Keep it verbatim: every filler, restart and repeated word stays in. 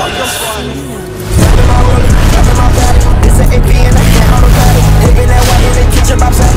fucking fun. Grabbing my roller, grabbing my body. It's an A P and I can't automatic. Living that white in the kitchen, my